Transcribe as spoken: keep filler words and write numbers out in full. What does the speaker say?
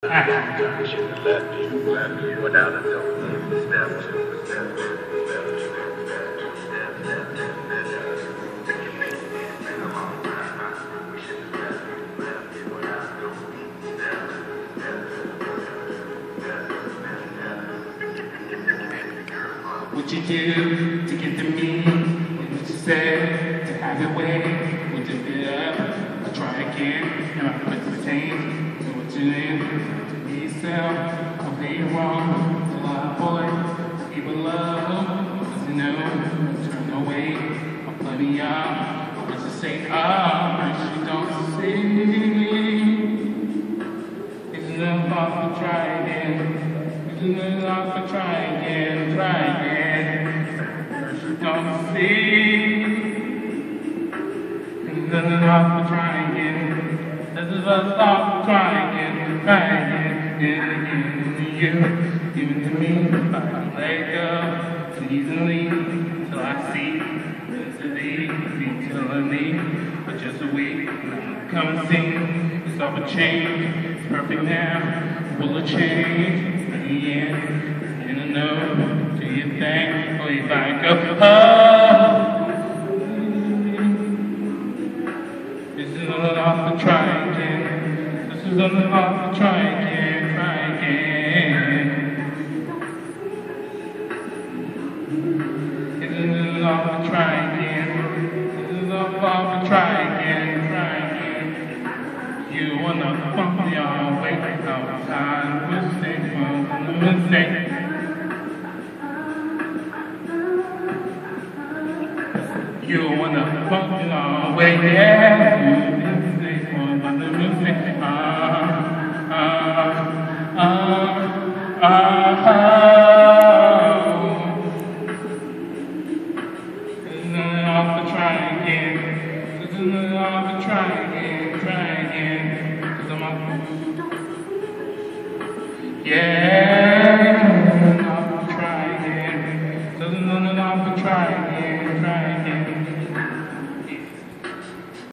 You should have left you, left you without a double step two, step two, step two, step two, step, step, step, step. We should have left you, left you without a double step, step, step, step. What you do to get to me? What you say to have your way? Would you get up? I'll try again. Am I put the same? So what you need? Yourself, I'll be wrong. So I boy, people love. Cause you know, turn away. I'm plenty up. What you say? Ah, but you don't see. It's enough to try again. It's enough to try again. Try again. But you don't see. It's enough to try again. This is a stop to try again. Try again. Again, again, you, even to me, if I can let go so easily, till I see, to thee, be telling me, but just a week, come and sing, it's all a change, it's perfect now, will it change, in the end, in the know, do you think, or if I go, oh, this is enough to try again, this is enough to try again. I'll try again. This is all I'll try again, try again. You wanna bump your way outside, mistake, mistake. You wanna bump your way, yeah.